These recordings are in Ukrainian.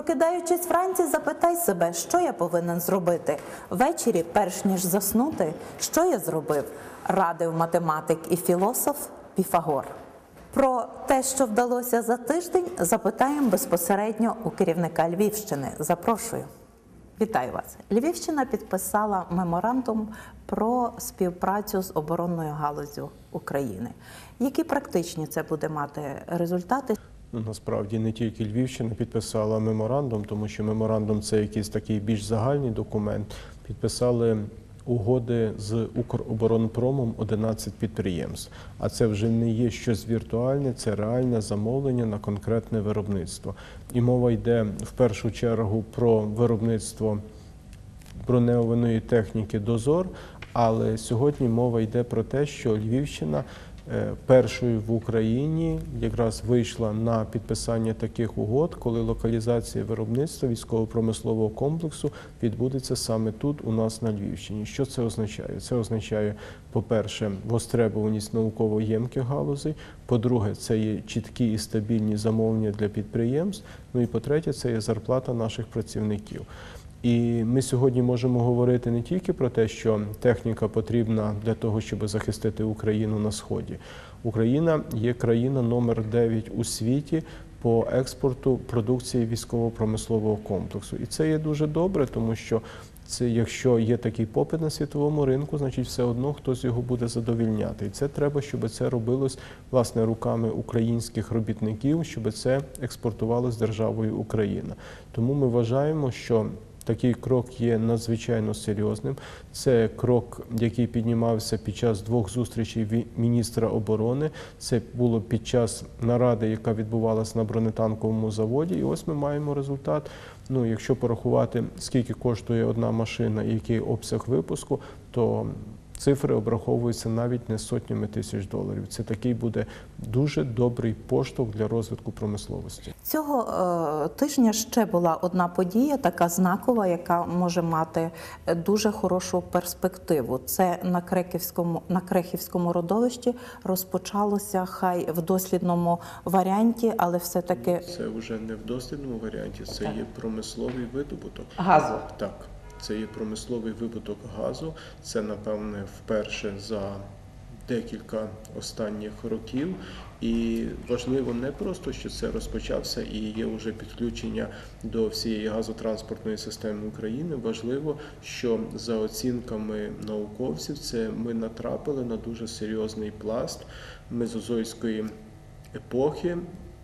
Прокидаючись вранці, запитай себе, що я повинен зробити. Ввечері, перш ніж заснути, що я зробив? Радив математик і філософ Піфагор. Про те, що вдалося за тиждень, запитаємо безпосередньо у керівника Львівщини. Запрошую. Вітаю вас. Львівщина підписала меморандум про співпрацю з оборонною галуззю України. Які практичні це буде мати результати? Насправді не тільки Львівщина підписала меморандум, тому що меморандум – це якийсь такий більш загальний документ. Підписали угоди з Укроборонпромом 11 підприємств. А це вже не є щось віртуальне, це реальне замовлення на конкретне виробництво. І мова йде в першу чергу про виробництво броньованої техніки «Дозор», але сьогодні мова йде про те, що Львівщина першою в Україні якраз вийшла на підписання таких угод, коли локалізація виробництва військово-промислового комплексу відбудеться саме тут, у нас на Львівщині. Що це означає? Це означає, по-перше, востребуваність науково-ємких галузей, по-друге, це є чіткі і стабільні замовлення для підприємств, ну і по-третє, це є зарплата наших працівників. І ми сьогодні можемо говорити не тільки про те, що техніка потрібна для того, щоб захистити Україну на Сході. Україна є країна номер 9 у світі по експорту продукції військово-промислового комплексу. І це є дуже добре, тому що якщо є такий попит на світовому ринку, значить все одно хтось його буде задовільняти. І це треба, щоб це робилось, власне, руками українських робітників, щоб це експортувалось державою Україна. Тому ми вважаємо, що такий крок є надзвичайно серйозним. Це крок, який піднімався під час двох зустрічей міністра оборони. Це було під час наради, яка відбувалася на бронетанковому заводі. І ось ми маємо результат. Ну, якщо порахувати, скільки коштує одна машина і який обсяг випуску, то цифри обраховуються навіть не сотнями тисяч доларів. Це такий буде дуже добрий поштовх для розвитку промисловості. Цього тижня ще була одна подія, така знакова, яка може мати дуже хорошу перспективу. Це на Крехівському родовищі розпочалося, хай в дослідному варіанті, але все-таки... Це вже не в дослідному варіанті, це є промисловий видобуток. Газу. Так. Це є промисловий видобуток газу. Це, напевне, вперше за декілька останніх років. І важливо не просто, що це розпочався і є вже підключення до всієї газотранспортної системи України. Важливо, що за оцінками науковців, ми натрапили на дуже серйозний пласт мезозойської епохи.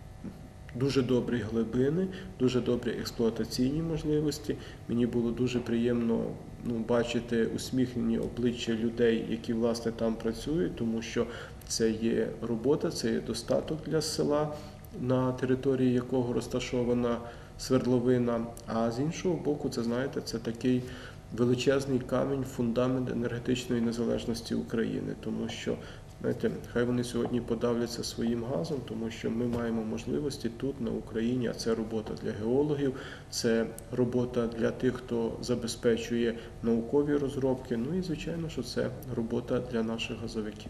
Дуже добрі глибини, дуже добрі експлуатаційні можливості. Мені було дуже приємно бачити усміхнені обличчя людей, які, власне, там працюють, тому що це є робота, це є достаток для села, на території якого розташована свердловина. А з іншого боку, це, знаєте, це такий величезний камінь, фундамент енергетичної незалежності України, тому що, знаєте, хай вони сьогодні подавляться своїм газом, тому що ми маємо можливості тут, на Україні, а це робота для геологів, це робота для тих, хто забезпечує наукові розробки, ну і, звичайно, що це робота для наших газовиків.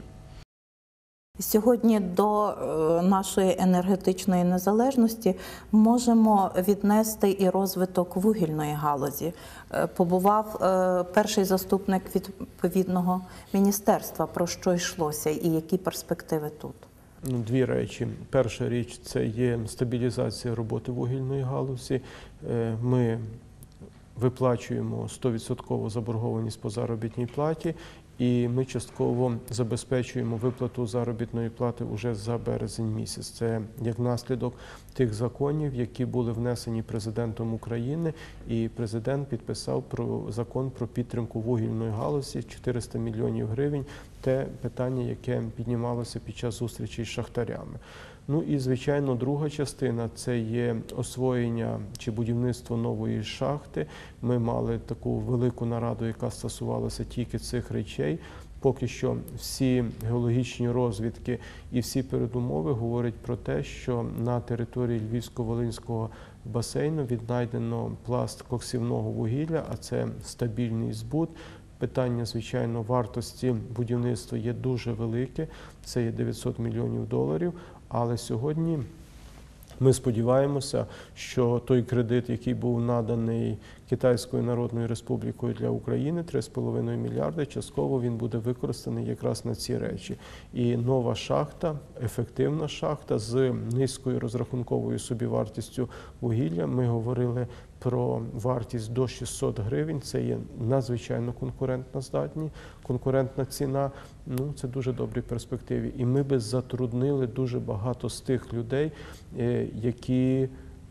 Сьогодні до нашої енергетичної незалежності можемо віднести і розвиток вугільної галузі. Побував перший заступник відповідного міністерства, про що йшлося і які перспективи тут? Дві речі. Перша річ – це є стабілізація роботи вугільної галузі. Ми виплачуємо 100% заборгованість по заробітній платі, і ми частково забезпечуємо виплату заробітної плати вже за березень місяць. Це як наслідок тих законів, які були внесені президентом України, і президент підписав закон про підтримку вугільної галузі, 400 мільйонів гривень, те питання, яке піднімалося під час зустрічі з шахтарями. Ну і, звичайно, друга частина – це є освоєння чи будівництво нової шахти. Ми мали таку велику нараду, яка стосувалася тільки цих речей. Поки що всі геологічні розвідки і всі передумови говорять про те, що на території Львівсько-Волинського басейну віднайдено пласт коксівного вугілля, а це стабільний збут. Питання, звичайно, вартості будівництва є дуже велике, це є 900 мільйонів доларів, але сьогодні Ми сподіваємося, що той кредит, який був наданий Китайською Народною Республікою для України, 3,5 мільярди, частково він буде використаний якраз на ці речі. І нова шахта, ефективна шахта з низькою розрахунковою собівартістю вугілля. Ми говорили про вартість до 600 гривень. Це є надзвичайно конкурентна ціна. Це дуже добрі перспективи. І ми би затруднили дуже багато з тих людей, які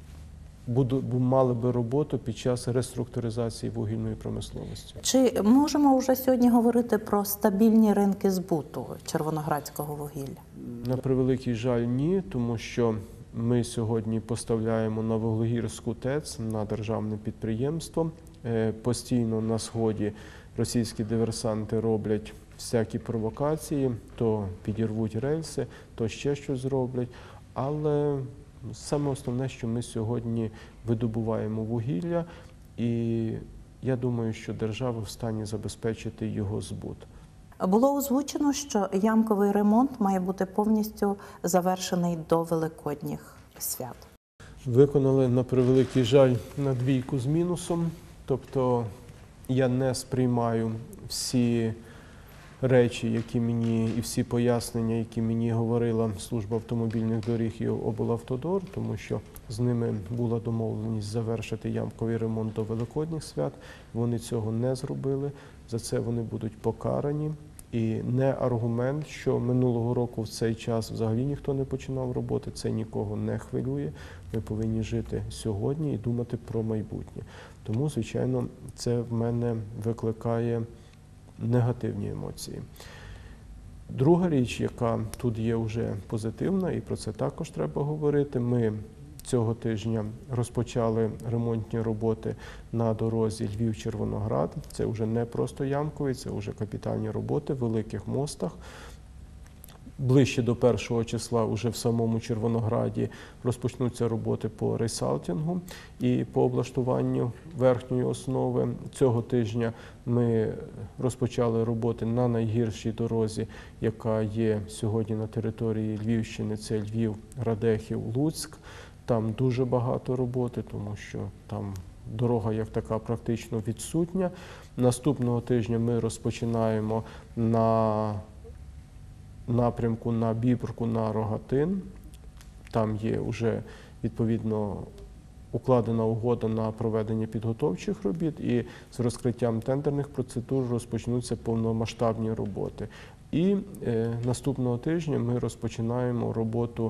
мали би роботу під час реструктуризації вугільної промисловості. Чи можемо вже сьогодні говорити про стабільні ринки збуту червоноградського вугілля? На превеликий жаль, ні, тому що ми сьогодні поставляємо на Вуглегірську ТЕЦ, на державне підприємство. Постійно на Сході російські диверсанти роблять всякі провокації, то підірвуть рельси, то ще щось зроблять. Але саме основне, що ми сьогодні видобуваємо вугілля, і я думаю, що держава в стані забезпечити його збут. Було озвучено, що ямковий ремонт має бути повністю завершений до Великодніх свят. Виконали, на превеликий жаль, на 2 з мінусом. Тобто я не сприймаю всі речі, які мені, і всі пояснення, які мені говорила служба автомобільних доріг і облавтодор, тому що з ними була домовленість завершити ямковий ремонт до Великодніх свят. Вони цього не зробили, за це вони будуть покарані. І не аргумент, що минулого року в цей час взагалі ніхто не починав роботи, це нікого не хвилює. Ми повинні жити сьогодні і думати про майбутнє. Тому, звичайно, це в мене викликає негативні емоції. Друга річ, яка тут є вже позитивна, і про це також треба говорити, ми цього тижня розпочали ремонтні роботи на дорозі Львів-Червоноград. Це вже не просто ямковий, це вже капітальні роботи в великих мостах. Ближче до 1 числа уже в самому Червонограді розпочнуться роботи по рейсалтингу і по облаштуванню верхньої основи. Цього тижня ми розпочали роботи на найгіршій дорозі, яка є сьогодні на території Львівщини, це Львів, Радехів, Луцьк. Там дуже багато роботи, тому що там дорога як така практично відсутня. Наступного тижня ми розпочинаємо на напрямку на Бібрку, на Рогатин. Там є вже відповідно укладена угода на проведення підготовчих робіт, і з розкриттям тендерних процедур розпочнуться повномасштабні роботи. І наступного тижня ми розпочинаємо роботу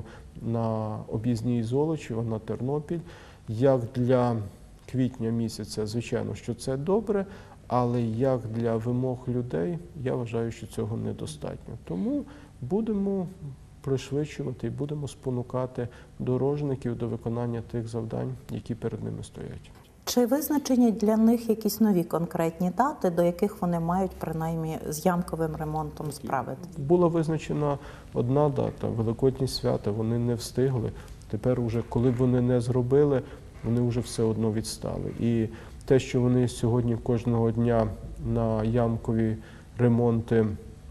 на об'їзній Золочева, на Тернопіль. Як для квітня місяця, звичайно, що це добре, але як для вимог людей, я вважаю, що цього недостатньо. Тому будемо пришвидшувати і будемо спонукати дорожників до виконання тих завдань, які перед ними стоять. Чи визначені для них якісь нові конкретні дати, до яких вони мають принаймні з ямковим ремонтом справити? Була визначена одна дата – Великодні свята, вони не встигли. Тепер уже, коли б вони не зробили, вони вже все одно відстали. І те, що вони сьогодні кожного дня на ямкові ремонти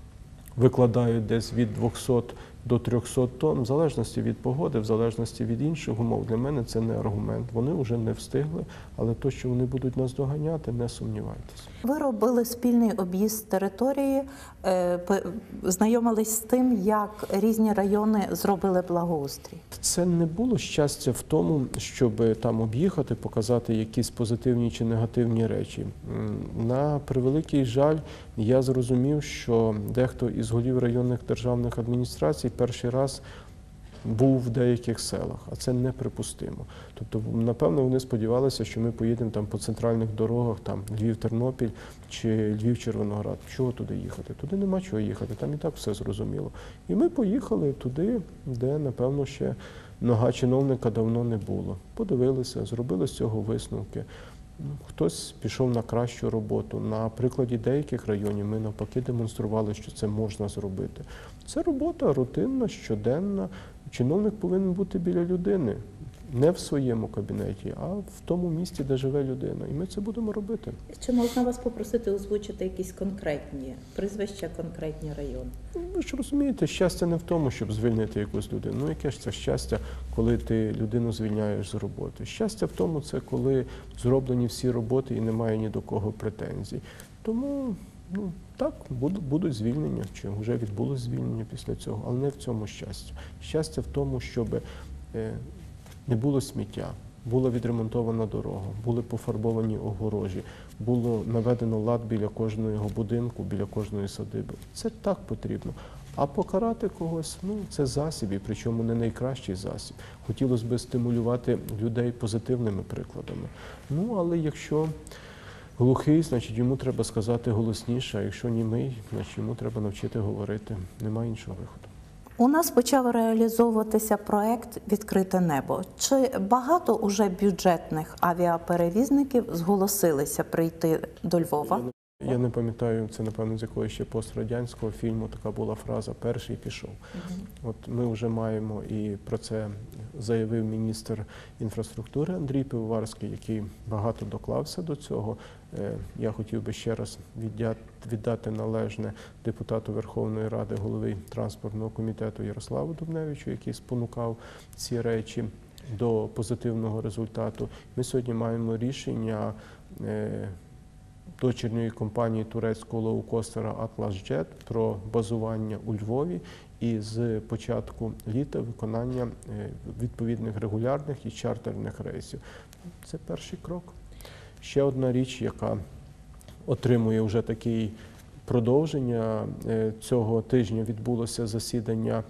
викладають десь від 200 до 300 тонн, в залежності від погоди, в залежності від інших умов, для мене це не аргумент. Вони вже не встигли, але то, що вони будуть нас доганяти, не сумнівайтеся. Ви робили спільний об'їзд території, знайомились з тим, як різні райони зробили благоустрій. Це не було щастя в тому, щоб там об'їхати, показати якісь позитивні чи негативні речі. На превеликий жаль, я зрозумів, що дехто із голів районних державних адміністрацій перший раз був в деяких селах, а це неприпустимо. Тобто, напевно, вони сподівалися, що ми поїдемо там по центральних дорогах, там Львів-Тернопіль чи Львів-Червоноград. Чого туди їхати? Туди нема чого їхати, там і так все зрозуміло. І ми поїхали туди, де, напевно, ще нога чиновника давно не було. Подивилися, зробили з цього висновки. Хтось пішов на кращу роботу. На прикладі деяких районів ми навпаки демонстрували, що це можна зробити. Це робота рутинна, щоденна. Чиновник повинен бути біля людини. не в своєму кабінеті, а в тому місті, де живе людина. І ми це будемо робити. Чи можна вас попросити озвучити якісь конкретні прізвища, конкретні райони? Ви ж розумієте, щастя не в тому, щоб звільнити якусь людину. Ну, яке ж це щастя, коли ти людину звільняєш з роботи? Щастя в тому, це коли зроблені всі роботи і немає ні до кого претензій. Тому, так, будуть звільнення, чи вже відбулось звільнення після цього, але не в цьому щастя. Щастя в тому, щоб не було сміття, була відремонтована дорога, були пофарбовані огорожі, було наведено лад біля кожного будинку, біля кожної садиби. Це так потрібно. А покарати когось, це засіб, і причому не найкращий засіб. Хотілося б стимулювати людей позитивними прикладами. Але якщо глухий, значить йому треба сказати голосніше, а якщо німий, значить йому треба навчити говорити. Немає іншого виходу. У нас почав реалізовуватися проект «Відкрите небо». Чи багато уже бюджетних авіаперевізників зголосилися прийти до Львова? Я не пам'ятаю, це, напевно, з якогось ще пострадянського фільму така була фраза «перший пішов». От ми вже маємо, і про це заявив міністр інфраструктури Андрій Пивоварський, який багато доклався до цього. Я хотів би ще раз віддати належне депутату Верховної Ради, голові транспортного комітету Ярославу Дубневичу, який спонукав ці речі до позитивного результату. Ми сьогодні маємо рішення дочірньої компанії турецького лоукостера «Атлас-Джет» про базування у Львові і з початку літа виконання відповідних регулярних і чартерних рейсів. Це перший крок. Ще одна річ, яка отримує вже таке продовження. Цього тижня відбулося засідання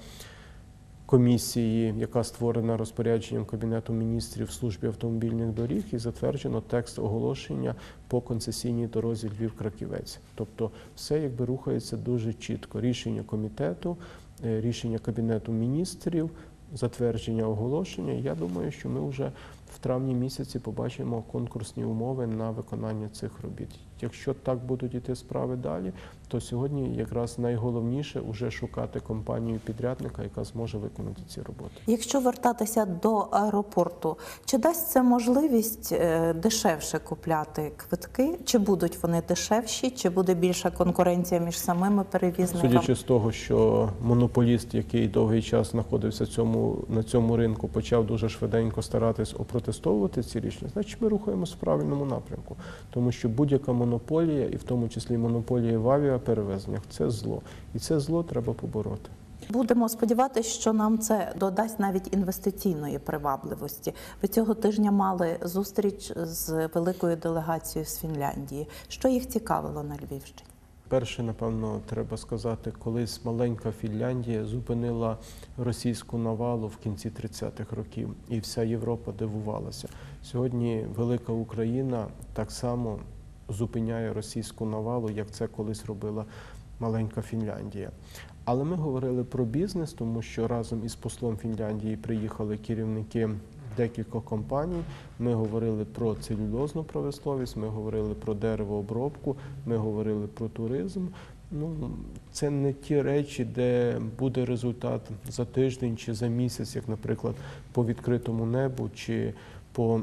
комісії, яка створена розпорядженням Кабінету міністрів в службі автомобільних доріг, і затверджено текст оголошення по концесійній дорозі Львів-Краківець. Тобто все рухається дуже чітко. Рішення комітету, рішення Кабінету міністрів, затвердження оголошення. Я думаю, що ми вже в травні місяці побачимо конкурсні умови на виконання цих робіт. Якщо так будуть іти справи далі, то сьогодні якраз найголовніше вже шукати компанію-підрядника, яка зможе виконати ці роботи. Якщо вертатися до аеропорту, чи дасть це можливість дешевше купляти квитки? Чи будуть вони дешевші? Чи буде більша конкуренція між самими перевізниками? Судячи з того, що монополіст, який довгий час знаходився на цьому ринку, почав дуже швиденько старатись опротестовувати ці рішення, значить ми рухаємося в правильному напрямку. Тому що будь-яка монополія, і в тому числі монополія в авіаперевезеннях, це зло. І це зло треба побороти. Будемо сподіватися, що нам це додасть навіть інвестиційної привабливості. Ви цього тижня мали зустріч з великою делегацією з Фінляндії. Що їх цікавило на Львівщині? Перше, напевно, треба сказати, колись маленька Фінляндія зупинила російську навалу в кінці 30-х років, і вся Європа дивувалася. Сьогодні велика Україна так само зупиняє російську навалу, як це колись робила маленька Фінляндія. Але ми говорили про бізнес, тому що разом із послом Фінляндії приїхали керівники декількох компаній. Ми говорили про целюлозну промисловість, ми говорили про деревообробку, ми говорили про туризм. Це не ті речі, де буде результат за тиждень чи за місяць, як, наприклад, по відкритому небу чи по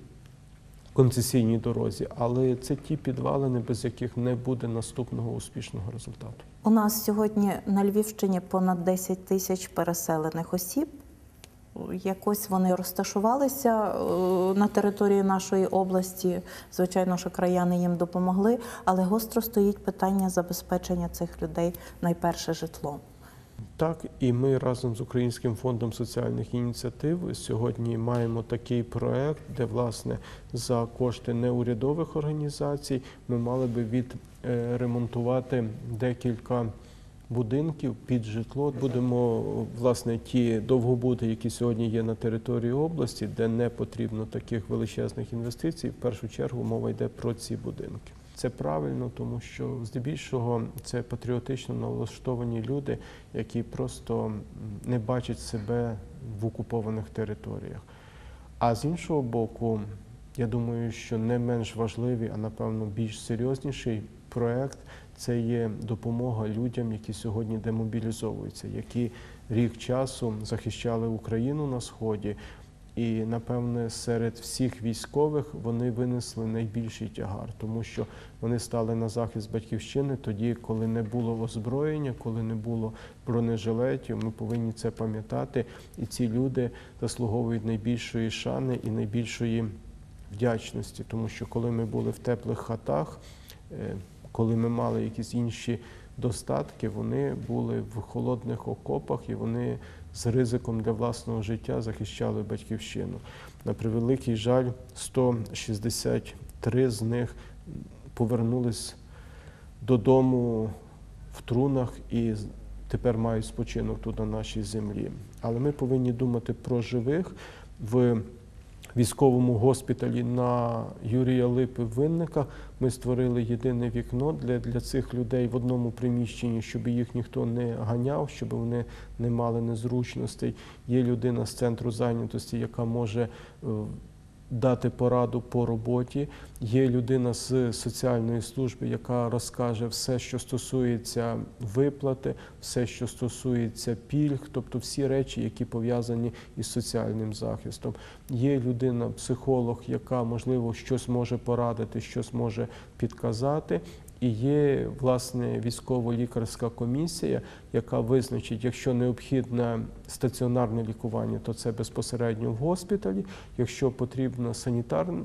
концесійній дорозі, але це ті підвалини, без яких не буде наступного успішного результату. У нас сьогодні на Львівщині понад 10 тисяч переселених осіб. Якось вони розташувалися на території нашої області. Звичайно, що краяни їм допомогли, але гостро стоїть питання забезпечення цих людей найперше житлом. Так, і ми разом з Українським фондом соціальних ініціатив сьогодні маємо такий проект, де, власне, за кошти неурядових організацій ми мали би відремонтувати декілька будинків під житло. Будемо, власне, ті довгобуди, які сьогодні є на території області, де не потрібно таких величезних інвестицій, в першу чергу мова йде про ці будинки. Це правильно, тому що здебільшого це патріотично налаштовані люди, які просто не бачать себе в окупованих територіях. А з іншого боку, я думаю, що не менш важливий, а напевно більш серйозніший проект – це є допомога людям, які сьогодні демобілізовуються, які рік часу захищали Україну на Сході, І, напевне, серед всіх військових вони винесли найбільший тягар, тому що вони стали на захист батьківщини тоді, коли не було озброєння, коли не було бронежилетів. Ми повинні це пам'ятати. І ці люди заслуговують найбільшої шани і найбільшої вдячності, тому що коли ми були в теплих хатах, коли ми мали якісь інші достатки, вони були в холодних окопах і вони з ризиком для власного життя захищали батьківщину. На превеликий жаль, 163 з них повернулись додому в трунах і тепер мають спочинок тут на нашій землі. Але ми повинні думати про живих. В військовому госпіталі на Юрія Липи в Винниках ми створили єдине вікно для цих людей в одному приміщенні, щоб їх ніхто не ганяв, щоб вони не мали незручностей. Є людина з центру зайнятості, яка може дати пораду по роботі. Є людина з соціальної служби, яка розкаже все, що стосується виплати, все, що стосується пільг, тобто всі речі, які пов'язані із соціальним захистом. Є людина, психолог, яка, можливо, щось може порадити, щось може підказати. І є, власне, військово-лікарська комісія, яка визначить, якщо необхідне стаціонарне лікування, то це безпосередньо в госпіталі. Якщо потрібно санітарне,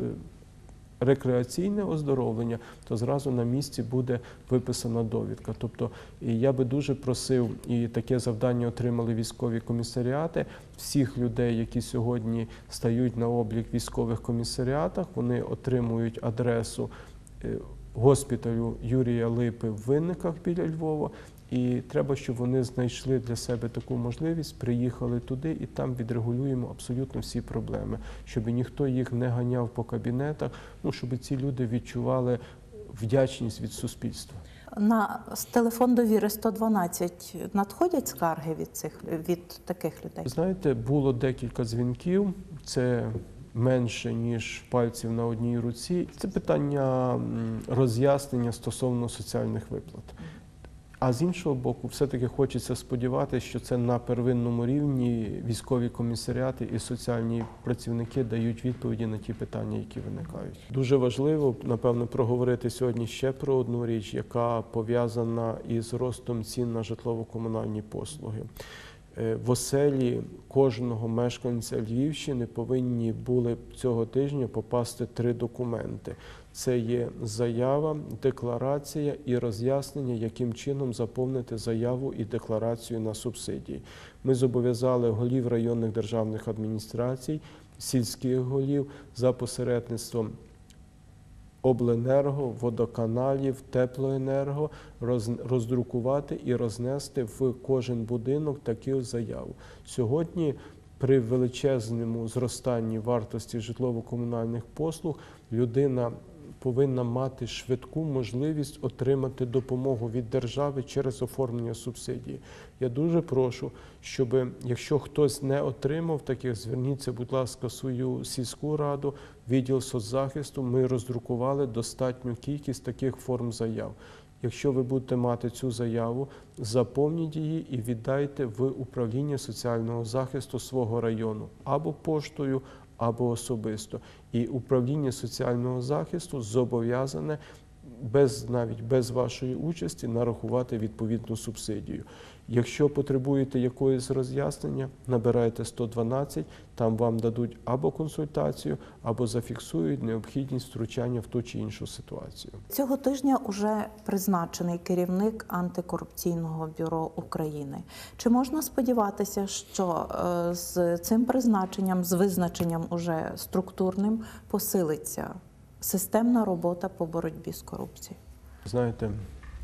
рекреаційне оздоровлення, то зразу на місці буде виписана довідка. Тобто я би дуже просив, і таке завдання отримали військові комісаріати, всіх людей, які сьогодні стають на облік в військових комісаріатах, вони отримують адресу госпіталю Юрія Липи в Винниках біля Львова, і треба, щоб вони знайшли для себе таку можливість, приїхали туди і там відрегулюємо абсолютно всі проблеми, щоб ніхто їх не ганяв по кабінетах, щоб ці люди відчували вдячність від суспільства. На телефон довіри 112 надходять скарги від таких людей? Знаєте, було декілька дзвінків, це менше, ніж пальців на одній руці. Це питання роз'яснення стосовно соціальних виплат. А з іншого боку, все-таки хочеться сподіватися, що це на первинному рівні військові комісаріати і соціальні працівники дають відповіді на ті питання, які виникають. Дуже важливо, напевно, проговорити сьогодні ще про одну річ, яка пов'язана із ростом цін на житлово-комунальні послуги. В оселі кожного мешканця Львівщини повинні були цього тижня попасти 3 документи. Це є заява, декларація і роз'яснення, яким чином заповнити заяву і декларацію на субсидії. Ми зобов'язали голів районних державних адміністрацій, сільських голів за посередництвом обленерго, водоканалів, теплоенерго роздрукувати і рознести в кожен будинок таку заяву. Сьогодні при величезному зростанні вартості житлово-комунальних послуг людина повинна мати швидку можливість отримати допомогу від держави через оформлення субсидії. Я дуже прошу, щоб, якщо хтось не отримав таких, зверніться, будь ласка, в свою сільську раду, відділ соцзахисту, ми роздрукували достатню кількість таких форм заяв. Якщо ви будете мати цю заяву, заповніть її і віддайте в управління соціального захисту свого району або поштою, або особисто. І управління соціального захисту зобов'язане навіть без вашої участі нарахувати відповідну субсидію. Якщо потребуєте якоїсь роз'яснення, набирайте 112, там вам дадуть або консультацію, або зафіксують необхідність втручання в ту чи іншу ситуацію. Цього тижня уже призначений керівник антикорупційного бюро України. Чи можна сподіватися, що з цим призначенням, з визначенням уже структурним посилиться системна робота по боротьбі з корупцією? Знаєте,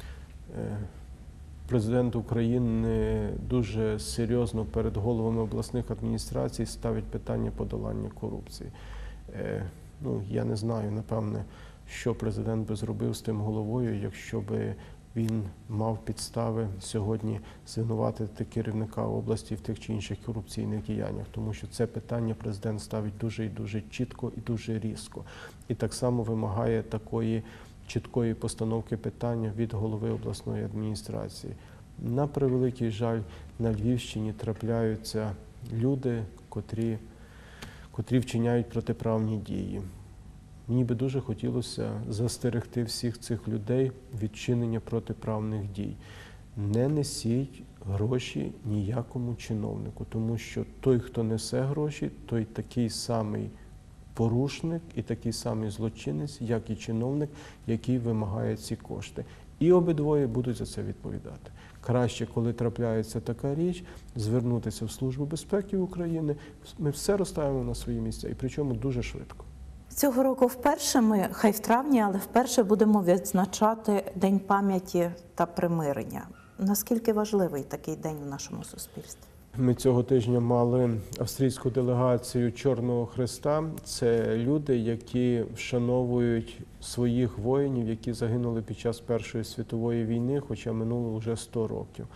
президент України дуже серйозно перед головами обласних адміністрацій ставить питання подолання корупції. Я не знаю, напевне, що президент би зробив з тим головою, якщо би він мав підстави сьогодні звинуватити керівника області в тих чи інших корупційних діяннях, тому що це питання президент ставить дуже і дуже чітко і дуже різко. І так само вимагає такої чіткої постановки питання від голови обласної адміністрації. На превеликий жаль, на Львівщині трапляються люди, котрі котрі вчиняють протиправні дії. Мені би дуже хотілося застерегти всіх цих людей від чинення протиправних дій. Не несіть гроші ніякому чиновнику, тому що той, хто несе гроші, той такий самий порушник і такий самий злочинець, як і чиновник, який вимагає ці кошти. І обидвоє будуть за це відповідати. Краще, коли трапляється така річ, звернутися в Службу безпеки України. Ми все розставимо на свої місця, і причому дуже швидко. Цього року вперше ми, хай в травні, але вперше будемо відзначати День пам'яті та примирення. Наскільки важливий такий день в нашому суспільстві? Ми цього тижня мали австрійську делегацію Чорного Хреста. Це люди, які вшановують своїх воїнів, які загинули під час Першої світової війни, хоча минуло вже 100 років.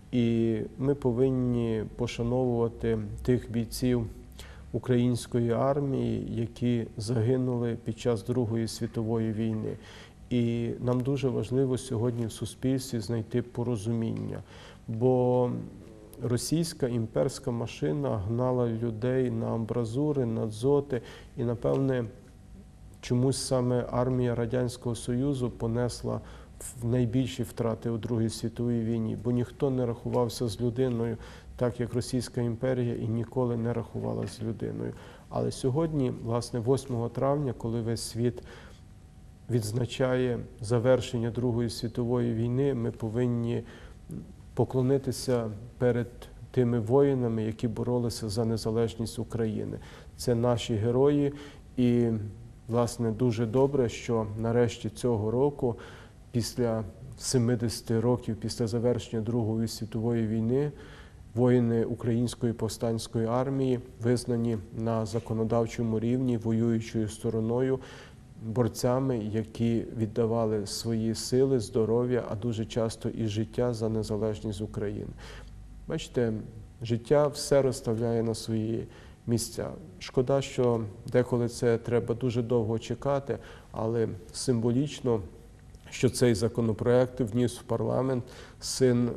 І ми повинні пошановувати тих бійців української армії, які загинули під час Другої світової війни. І нам дуже важливо сьогодні в суспільстві знайти порозуміння, бо російська імперська машина гнала людей на амбразури, на дзоти, і, напевне, чомусь саме армія Радянського Союзу понесла найбільші втрати у Другій світовій війні, бо ніхто не рахувався з людиною, так як Російська імперія і ніколи не рахувала з людиною. Але сьогодні, власне, 8 травня, коли весь світ відзначає завершення Другої світової війни, ми повинні поклонитися перед тими воїнами, які боролися за незалежність України. Це наші герої, і, власне, дуже добре, що нарешті цього року, після 70 років після завершення Другої світової війни, воїни Української повстанської армії визнані на законодавчому рівні воюючою стороною, борцями, які віддавали свої сили, здоров'я, а дуже часто і життя за незалежність України. Бачите, життя все розставляє на свої місця. Шкода, що деколи це треба дуже довго чекати, але символічно, що цей законопроект вніс в парламент син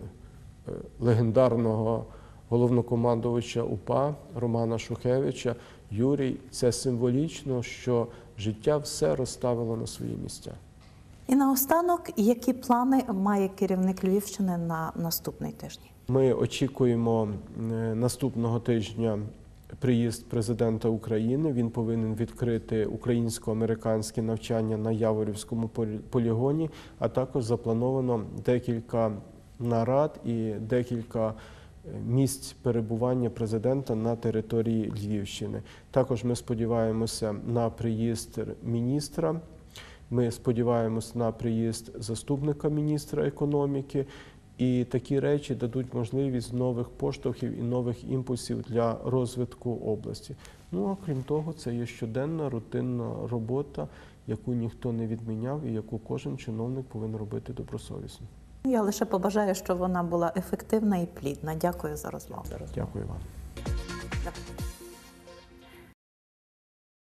легендарного головнокомандувача УПА Романа Шухевича Юрій. Це символічно, що життя все розставило на свої місця. І наостанок, які плани має керівник Львівщини на наступний тиждень? Ми очікуємо наступного тижня приїзд президента України. Він повинен відкрити українсько-американське навчання на Яворівському полігоні, а також заплановано декілька нарад і декілька місць перебування президента на території Львівщини. Також ми сподіваємося на приїзд міністра, ми сподіваємося на приїзд заступника міністра економіки, і такі речі дадуть можливість нових поштовхів і нових імпульсів для розвитку області. Ну, а крім того, це є щоденна, рутинна робота, яку ніхто не відміняв і яку кожен чиновник повинен робити добросовісно. Я лише побажаю, щоб вона була ефективна і плідна. Дякую за розмову. Дякую вам. Дякую.